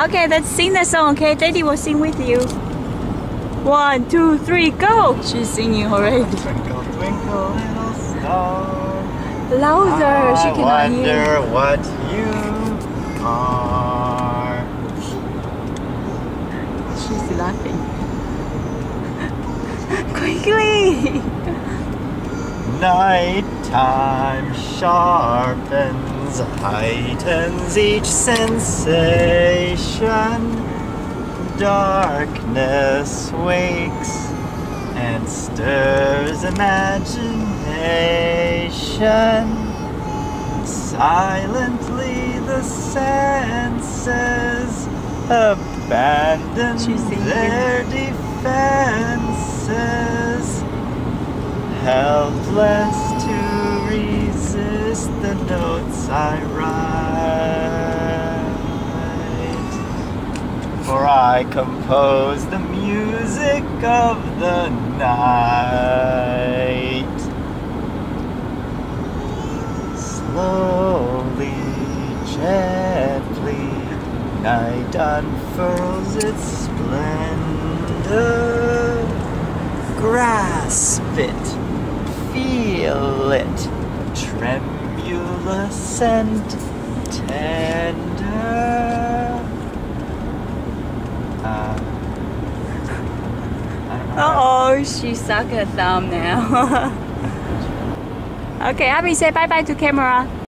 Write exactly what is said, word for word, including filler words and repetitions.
Okay, let's sing the song, okay? Daddy will sing with you. One, two, three, go! She's singing already. Twinkle, twinkle, little star. Louder, she cannot hear. I wonder what you are. She's laughing. Quickly! Nighttime sharpens, heightens each sensation. Darkness wakes and stirs imagination. Silently the senses abandon their defenses, helpless to resist the notes I write. For I compose the music of the night. Slowly, gently, night unfurls its splendor. Grasp it, feel it, tremulous and tender. Uh, Uh oh, she sucked her thumb now. Okay, Abby, say bye bye to camera.